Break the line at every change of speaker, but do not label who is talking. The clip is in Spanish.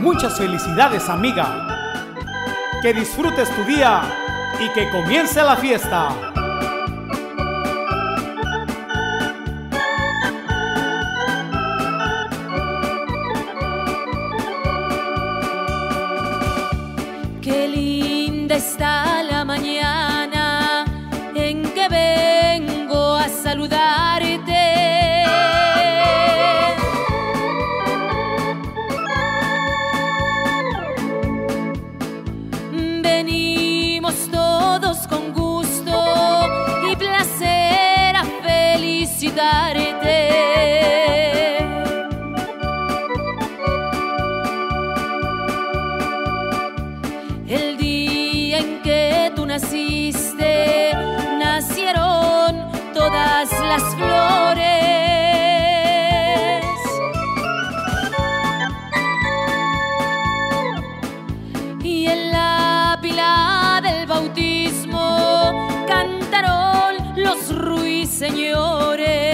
Muchas felicidades, amiga. Que disfrutes tu día y que comience la fiesta.
Qué linda está la mañana en que vengo a saludarte. Venimos todos con gusto y placer a felicitarte. El día en que tú naciste, nacieron todas las flores. Y en la pila del bautismo cantaron los ruiseñores.